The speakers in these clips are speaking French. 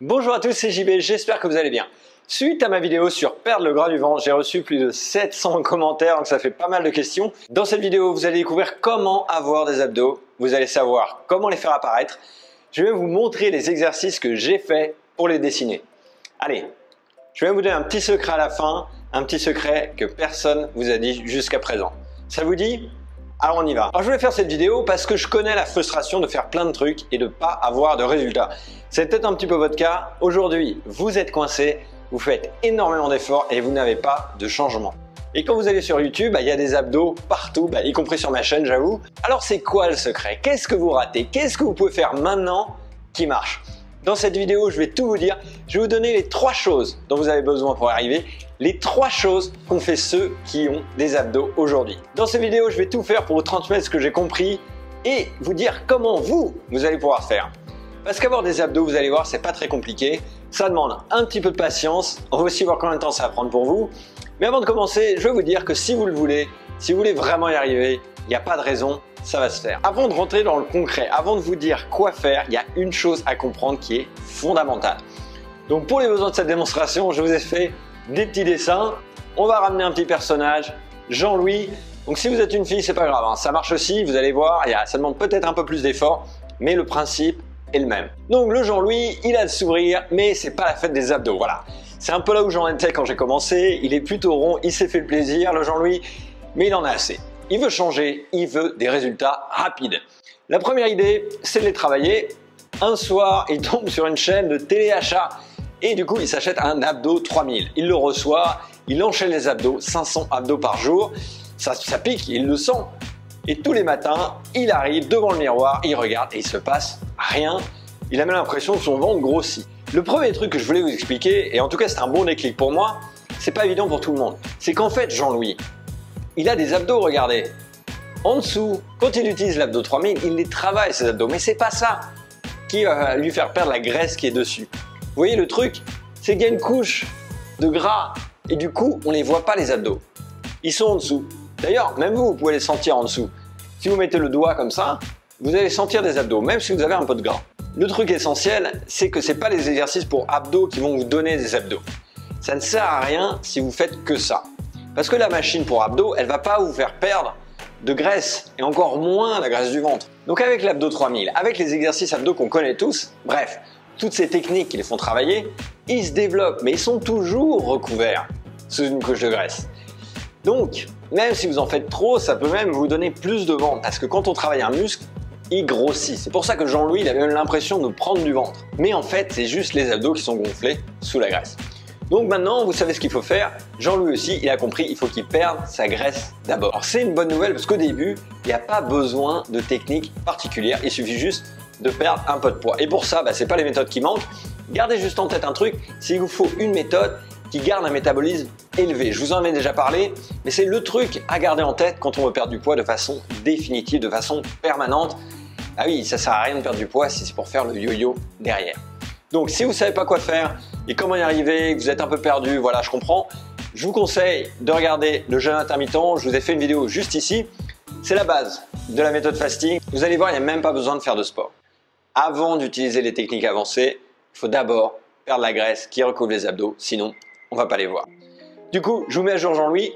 Bonjour à tous, c'est JB, j'espère que vous allez bien. Suite à ma vidéo sur perdre le gras du ventre, j'ai reçu plus de 700 commentaires, donc ça fait pas mal de questions. Dans cette vidéo, vous allez découvrir comment avoir des abdos, vous allez savoir comment les faire apparaître. Je vais vous montrer les exercices que j'ai faits pour les dessiner. Allez, je vais vous donner un petit secret à la fin, un petit secret que personne vous a dit jusqu'à présent. Ça vous dit ? Alors on y va. Alors je voulais faire cette vidéo parce que je connais la frustration de faire plein de trucs et de ne pas avoir de résultats. C'est peut-être un petit peu votre cas. Aujourd'hui, vous êtes coincé, vous faites énormément d'efforts et vous n'avez pas de changement. Et quand vous allez sur YouTube, il y a des abdos partout, y compris sur ma chaîne, j'avoue. Alors c'est quoi le secret? Qu'est-ce que vous ratez? Qu'est-ce que vous pouvez faire maintenant qui marche? Dans cette vidéo, je vais tout vous dire. Je vais vous donner les 3 choses dont vous avez besoin pour y arriver. Les 3 choses qu'ont fait ceux qui ont des abdos aujourd'hui. Dans cette vidéo, je vais tout faire pour vous transmettre ce que j'ai compris et vous dire comment vous allez pouvoir faire. Parce qu'avoir des abdos, vous allez voir, c'est pas très compliqué. Ça demande un petit peu de patience. On va aussi voir combien de temps ça va prendre pour vous. Mais avant de commencer, je vais vous dire que si vous le voulez, si vous voulez vraiment y arriver, il n'y a pas de raison, ça va se faire. Avant de rentrer dans le concret, avant de vous dire quoi faire, il y a une chose à comprendre qui est fondamentale. Donc pour les besoins de cette démonstration, je vous ai fait des petits dessins. On va ramener un petit personnage, Jean-Louis. Donc si vous êtes une fille, c'est pas grave, ça marche aussi, vous allez voir, ça demande peut-être un peu plus d'effort, mais le principe est le même. Donc le Jean-Louis, il a le sourire, mais c'est pas la fête des abdos, voilà. C'est un peu là où j'en étais quand j'ai commencé, il est plutôt rond, il s'est fait le plaisir, le Jean-Louis, mais il en a assez. Il veut changer, il veut des résultats rapides. La première idée, c'est de les travailler. Un soir, il tombe sur une chaîne de téléachat et du coup, il s'achète un abdo 3000. Il le reçoit, il enchaîne les abdos, 500 abdos par jour. Ça pique, il le sent. Et tous les matins, il arrive devant le miroir, il regarde et il se passe rien. Il a même l'impression que son ventre grossit. Le premier truc que je voulais vous expliquer, et en tout cas c'est un bon déclic pour moi, c'est pas évident pour tout le monde, c'est qu'en fait Jean-Louis, il a des abdos, regardez. En dessous, quand il utilise l'abdo 3000, il les travaille ces abdos, mais c'est pas ça qui va lui faire perdre la graisse qui est dessus. Vous voyez le truc, c'est qu'il y a une couche de gras et du coup on les voit pas les abdos. Ils sont en dessous. D'ailleurs, même vous pouvez les sentir en dessous. Si vous mettez le doigt comme ça, vous allez sentir des abdos, même si vous avez un peu de gras. Le truc essentiel, c'est que c'est pas les exercices pour abdos qui vont vous donner des abdos. Ça ne sert à rien si vous faites que ça. Parce que la machine pour abdos, elle va pas vous faire perdre de graisse et encore moins la graisse du ventre. Donc avec l'abdo 3000, avec les exercices abdos qu'on connaît tous, bref, toutes ces techniques qui les font travailler, ils se développent, mais ils sont toujours recouverts sous une couche de graisse. Donc, même si vous en faites trop, ça peut même vous donner plus de ventre. Parce que quand on travaille un muscle, il grossit. C'est pour ça que Jean-Louis, il avait même l'impression de prendre du ventre. Mais en fait, c'est juste les abdos qui sont gonflés sous la graisse. Donc maintenant, vous savez ce qu'il faut faire. Jean-Louis aussi, il a compris, il faut qu'il perde sa graisse d'abord. Alors c'est une bonne nouvelle parce qu'au début, il n'y a pas besoin de technique particulière. Il suffit juste de perdre un peu de poids. Et pour ça, c'est pas les méthodes qui manquent. Gardez juste en tête un truc, c'est qu'il vous faut une méthode qui garde un métabolisme élevé. Je vous en ai déjà parlé, mais c'est le truc à garder en tête quand on veut perdre du poids de façon définitive, de façon permanente. Ah oui, ça sert à rien de perdre du poids si c'est pour faire le yo-yo derrière. Donc si vous ne savez pas quoi faire et comment y arriver, que vous êtes un peu perdu, voilà, je comprends, je vous conseille de regarder le jeûne intermittent. Je vous ai fait une vidéo juste ici. C'est la base de la méthode fasting. Vous allez voir, il n'y a même pas besoin de faire de sport. Avant d'utiliser les techniques avancées, il faut d'abord perdre la graisse qui recouvre les abdos, sinon on ne va pas les voir. Du coup, je vous mets à jour Jean-Louis.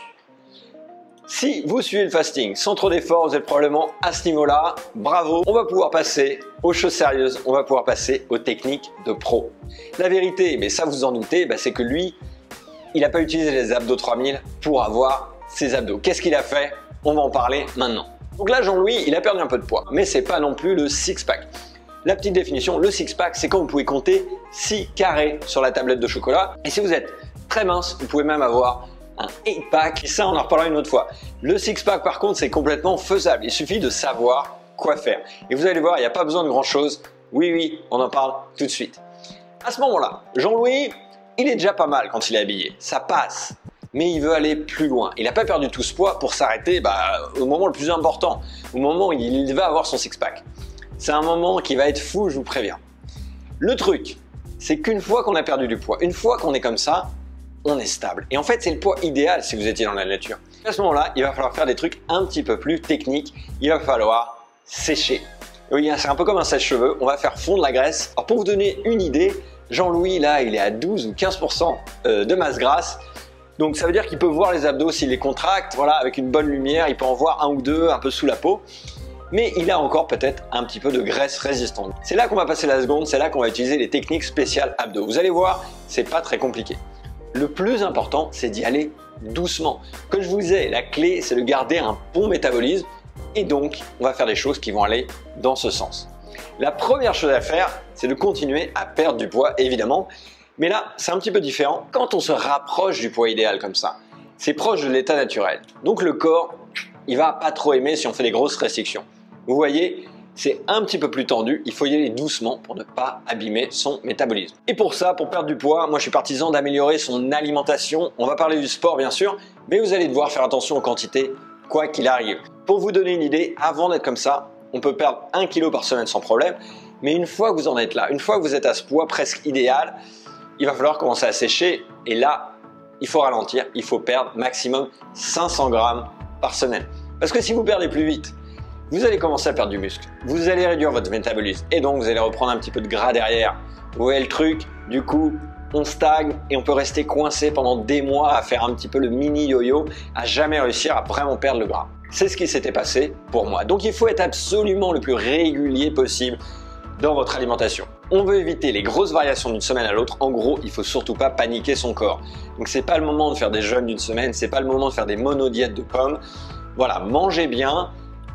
Si vous suivez le fasting sans trop d'efforts, vous êtes probablement à ce niveau-là. Bravo, on va pouvoir passer aux choses sérieuses, on va pouvoir passer aux techniques de pro. La vérité, mais ça vous en doutez, c'est que lui, il n'a pas utilisé les abdos 3000 pour avoir ses abdos. Qu'est-ce qu'il a fait? On va en parler maintenant. Donc là, Jean-Louis, il a perdu un peu de poids, mais c'est pas non plus le six-pack. La petite définition, le six-pack, c'est quand vous pouvez compter 6 carrés sur la tablette de chocolat. Et si vous êtes très mince, vous pouvez même avoir un 8-pack, et ça on en reparlera une autre fois. Le six-pack par contre c'est complètement faisable, il suffit de savoir quoi faire. Et vous allez voir, il n'y a pas besoin de grand chose. Oui, on en parle tout de suite. À ce moment-là, Jean-Louis, il est déjà pas mal quand il est habillé, ça passe. Mais il veut aller plus loin. Il n'a pas perdu tout ce poids pour s'arrêter au moment le plus important, au moment où il va avoir son six-pack. C'est un moment qui va être fou, je vous préviens. Le truc, c'est qu'une fois qu'on a perdu du poids, une fois qu'on est comme ça, on est stable. Et en fait, c'est le poids idéal si vous étiez dans la nature. À ce moment-là, il va falloir faire des trucs un petit peu plus techniques. Il va falloir sécher. Oui, c'est un peu comme un sèche-cheveux. On va faire fondre la graisse. Alors pour vous donner une idée, Jean-Louis, là, il est à 12 ou 15% de masse grasse. Donc ça veut dire qu'il peut voir les abdos s'il les contracte, voilà, avec une bonne lumière, il peut en voir un ou deux un peu sous la peau. Mais il a encore peut-être un petit peu de graisse résistante. C'est là qu'on va passer la seconde, c'est là qu'on va utiliser les techniques spéciales abdos. Vous allez voir, c'est pas très compliqué. Le plus important, c'est d'y aller doucement. Comme je vous disais, la clé, c'est de garder un bon métabolisme et donc, on va faire des choses qui vont aller dans ce sens. La première chose à faire, c'est de continuer à perdre du poids, évidemment. Mais là, c'est un petit peu différent quand on se rapproche du poids idéal comme ça. C'est proche de l'état naturel. Donc le corps, il va pas trop aimer si on fait des grosses restrictions. Vous voyez, c'est un petit peu plus tendu, il faut y aller doucement pour ne pas abîmer son métabolisme. Et pour ça, pour perdre du poids, moi je suis partisan d'améliorer son alimentation. On va parler du sport bien sûr, mais vous allez devoir faire attention aux quantités, quoi qu'il arrive. Pour vous donner une idée, avant d'être comme ça, on peut perdre 1 kg par semaine sans problème, mais une fois que vous en êtes là, une fois que vous êtes à ce poids presque idéal, il va falloir commencer à sécher et là, il faut ralentir, il faut perdre maximum 500 grammes par semaine. Parce que si vous perdez plus vite, vous allez commencer à perdre du muscle, vous allez réduire votre métabolisme et donc vous allez reprendre un petit peu de gras derrière. Vous voyez le truc? Du coup, on stagne et on peut rester coincé pendant des mois à faire un petit peu le mini yo-yo, à jamais réussir à vraiment perdre le gras. C'est ce qui s'était passé pour moi. Donc il faut être absolument le plus régulier possible dans votre alimentation. On veut éviter les grosses variations d'une semaine à l'autre. En gros, il faut surtout pas paniquer son corps. Donc c'est pas le moment de faire des jeûnes d'une semaine, c'est pas le moment de faire des monodiètes de pommes. Voilà, mangez bien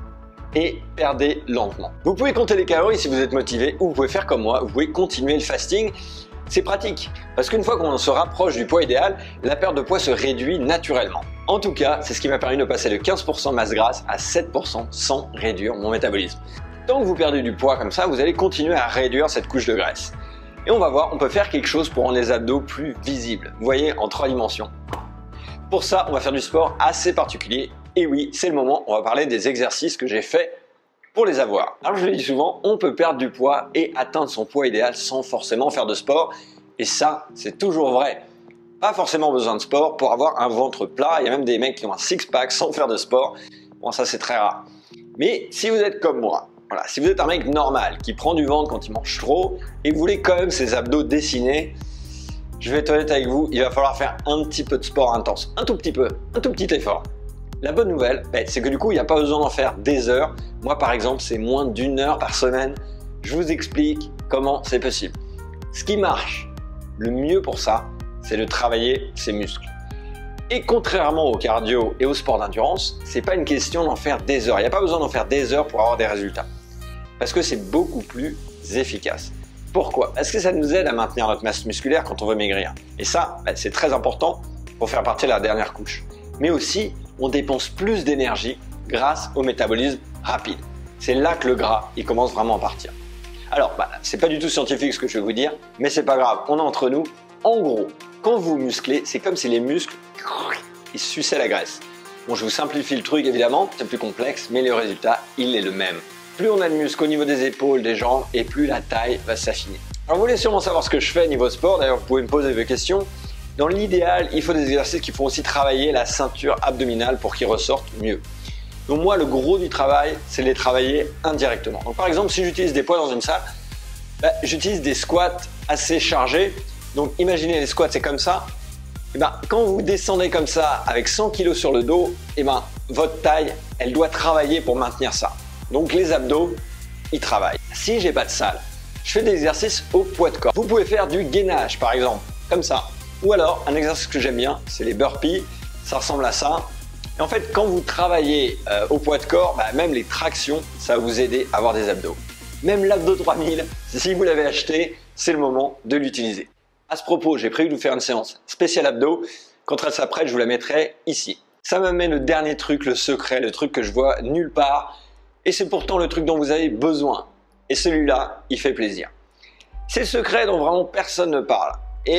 et perdez lentement. Vous pouvez compter les calories si vous êtes motivé ou vous pouvez faire comme moi, vous pouvez continuer le fasting. C'est pratique parce qu'une fois qu'on se rapproche du poids idéal, la perte de poids se réduit naturellement. En tout cas, c'est ce qui m'a permis de passer de 15% masse grasse à 7% sans réduire mon métabolisme. Tant que vous perdez du poids comme ça, vous allez continuer à réduire cette couche de graisse. Et on va voir, on peut faire quelque chose pour rendre les abdos plus visibles. Vous voyez, en 3 dimensions. Pour ça, on va faire du sport assez particulier. Et oui, c'est le moment, on va parler des exercices que j'ai faits pour les avoir. Alors je le dis souvent, on peut perdre du poids et atteindre son poids idéal sans forcément faire de sport. Et ça, c'est toujours vrai. Pas forcément besoin de sport pour avoir un ventre plat. Il y a même des mecs qui ont un six-pack sans faire de sport. Bon, ça c'est très rare. Mais si vous êtes comme moi, voilà, si vous êtes un mec normal qui prend du ventre quand il mange trop et que vous voulez quand même ses abdos dessinés, je vais être honnête avec vous, il va falloir faire un petit peu de sport intense. Un tout petit peu, un tout petit effort. La bonne nouvelle, c'est que du coup, il n'y a pas besoin d'en faire des heures. Moi, par exemple, c'est moins d'1 heure par semaine. Je vous explique comment c'est possible. Ce qui marche le mieux pour ça, c'est de travailler ses muscles. Et contrairement au cardio et au sport d'endurance, c'est pas une question d'en faire des heures. Il n'y a pas besoin d'en faire des heures pour avoir des résultats. Parce que c'est beaucoup plus efficace. Pourquoi? Parce que ça nous aide à maintenir notre masse musculaire quand on veut maigrir. Et ça, c'est très important pour faire partie de la dernière couche. Mais aussi, on dépense plus d'énergie grâce au métabolisme rapide. C'est là que le gras, il commence vraiment à partir. Alors, c'est pas du tout scientifique ce que je vais vous dire, mais c'est pas grave, on est entre nous. En gros, quand vous musclez, c'est comme si les muscles, ils suçaient la graisse. Bon, je vous simplifie le truc évidemment, c'est plus complexe, mais le résultat, il est le même. Plus on a de muscles au niveau des épaules, des jambes, et plus la taille va s'affiner. Alors vous voulez sûrement savoir ce que je fais niveau sport, d'ailleurs vous pouvez me poser vos questions. Dans l'idéal, il faut des exercices qui font aussi travailler la ceinture abdominale pour qu'ils ressortent mieux. Donc moi, le gros du travail, c'est de les travailler indirectement. Donc par exemple, si j'utilise des poids dans une salle, j'utilise des squats assez chargés. Donc imaginez les squats, c'est comme ça. Quand vous descendez comme ça avec 100 kg sur le dos, votre taille, elle doit travailler pour maintenir ça. Donc les abdos, ils travaillent. Si j'ai pas de salle, je fais des exercices au poids de corps. Vous pouvez faire du gainage par exemple, comme ça. Ou alors, un exercice que j'aime bien, c'est les burpees. Ça ressemble à ça. Et en fait, quand vous travaillez au poids de corps, même les tractions, ça va vous aider à avoir des abdos. Même l'abdo 3000, si vous l'avez acheté, c'est le moment de l'utiliser. À ce propos, j'ai prévu de vous faire une séance spéciale abdos. Quand elle s'apprête, je vous la mettrai ici. Ça m'amène le dernier truc, le secret, le truc que je vois nulle part. Et c'est pourtant le truc dont vous avez besoin. Et celui-là, il fait plaisir. C'est le secret dont vraiment personne ne parle.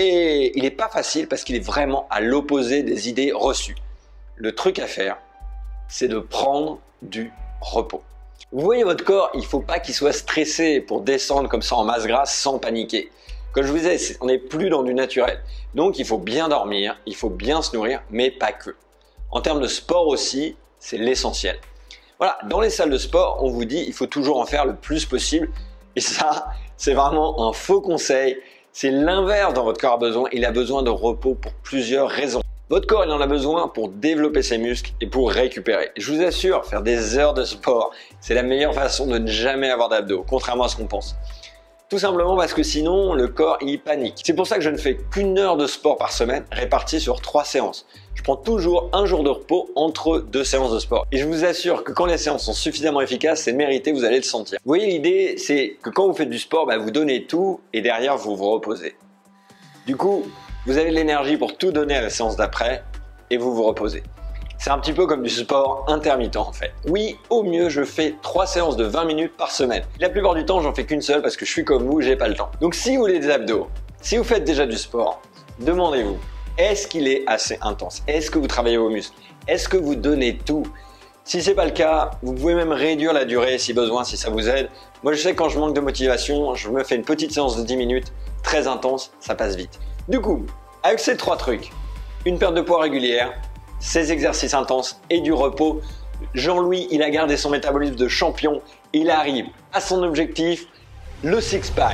Et il n'est pas facile parce qu'il est vraiment à l'opposé des idées reçues. Le truc à faire, c'est de prendre du repos. Vous voyez votre corps, il ne faut pas qu'il soit stressé pour descendre comme ça en masse grasse sans paniquer. Comme je vous disais, on n'est plus dans du naturel. Donc il faut bien dormir, il faut bien se nourrir, mais pas que. En termes de sport aussi, c'est l'essentiel. Voilà, dans les salles de sport, on vous dit il faut toujours en faire le plus possible. Et ça, c'est vraiment un faux conseil. C'est l'inverse dont votre corps a besoin. Il a besoin de repos pour plusieurs raisons. Votre corps, il en a besoin pour développer ses muscles et pour récupérer. Je vous assure, faire des heures de sport, c'est la meilleure façon de ne jamais avoir d'abdos, contrairement à ce qu'on pense. Tout simplement parce que sinon, le corps, il panique. C'est pour ça que je ne fais qu'une heure de sport par semaine, répartie sur 3 séances. Je prends toujours un jour de repos entre 2 séances de sport. Et je vous assure que quand les séances sont suffisamment efficaces, c'est mérité, vous allez le sentir. Vous voyez, l'idée, c'est que quand vous faites du sport, vous donnez tout et derrière, vous vous reposez. Du coup, vous avez de l'énergie pour tout donner à la séance d'après et vous vous reposez. C'est un petit peu comme du sport intermittent en fait. Oui, au mieux, je fais 3 séances de 20 minutes par semaine. La plupart du temps, j'en fais qu'une seule parce que je suis comme vous, j'ai pas le temps. Donc si vous voulez des abdos, si vous faites déjà du sport, demandez-vous, est-ce qu'il est assez intense? Est-ce que vous travaillez vos muscles? Est-ce que vous donnez tout? Si c'est pas le cas, vous pouvez même réduire la durée si besoin, si ça vous aide. Moi, je sais que quand je manque de motivation, je me fais une petite séance de 10 minutes, très intense, ça passe vite. Du coup, avec ces 3 trucs, une perte de poids régulière, ces exercices intenses et du repos, Jean-Louis, il a gardé son métabolisme de champion. Il arrive à son objectif, le six-pack.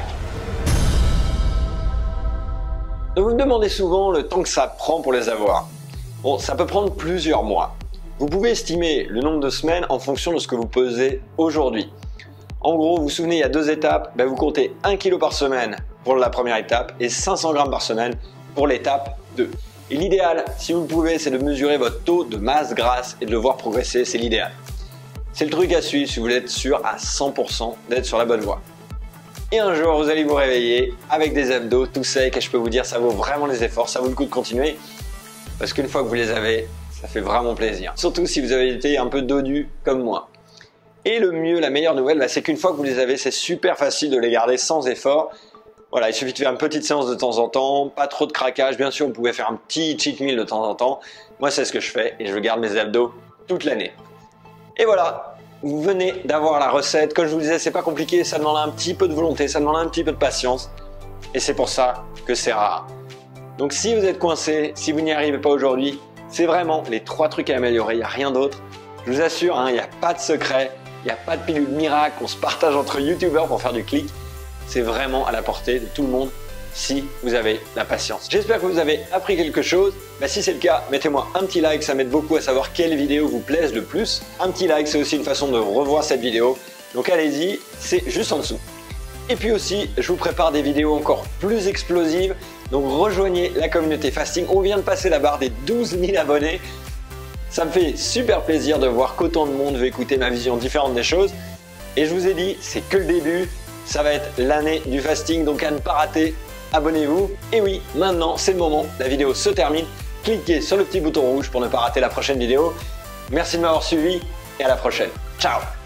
Donc vous me demandez souvent le temps que ça prend pour les avoir. Bon, ça peut prendre plusieurs mois. Vous pouvez estimer le nombre de semaines en fonction de ce que vous pesez aujourd'hui. En gros, vous vous souvenez, il y a 2 étapes. Vous comptez 1 kg par semaine pour la première étape et 500 g par semaine pour l'étape 2. Et l'idéal, si vous le pouvez, c'est de mesurer votre taux de masse grasse et de le voir progresser, c'est l'idéal. C'est le truc à suivre si vous voulez être sûr à 100% d'être sur la bonne voie. Et un jour, vous allez vous réveiller avec des abdos tout secs et je peux vous dire, ça vaut vraiment les efforts, ça vaut le coup de continuer. Parce qu'une fois que vous les avez, ça fait vraiment plaisir. Surtout si vous avez été un peu dodu comme moi. Et le mieux, la meilleure nouvelle, c'est qu'une fois que vous les avez, c'est super facile de les garder sans effort. Voilà, il suffit de faire une petite séance de temps en temps, pas trop de craquage. Bien sûr, vous pouvez faire un petit cheat meal de temps en temps. Moi, c'est ce que je fais et je garde mes abdos toute l'année. Et voilà, vous venez d'avoir la recette. Comme je vous disais, c'est pas compliqué, ça demande un petit peu de volonté, ça demande un petit peu de patience. Et c'est pour ça que c'est rare. Donc si vous êtes coincé, si vous n'y arrivez pas aujourd'hui, c'est vraiment les 3 trucs à améliorer, il n'y a rien d'autre. Je vous assure, il n'y a pas de secret, il n'y a pas de pilule miracle, on se partage entre youtubeurs pour faire du clic. C'est vraiment à la portée de tout le monde si vous avez la patience. J'espère que vous avez appris quelque chose. Si c'est le cas, mettez-moi un petit like, ça m'aide beaucoup à savoir quelles vidéos vous plaisent le plus. Un petit like, c'est aussi une façon de revoir cette vidéo. Donc allez-y, c'est juste en dessous. Et puis aussi, je vous prépare des vidéos encore plus explosives. Donc rejoignez la communauté fasting. On vient de passer la barre des 12 000 abonnés. Ça me fait super plaisir de voir qu'autant de monde veut écouter ma vision différente des choses. Et je vous ai dit, c'est que le début. Ça va être l'année du fasting, donc à ne pas rater, abonnez-vous. Et oui, maintenant c'est le moment, la vidéo se termine. Cliquez sur le petit bouton rouge pour ne pas rater la prochaine vidéo. Merci de m'avoir suivi et à la prochaine. Ciao!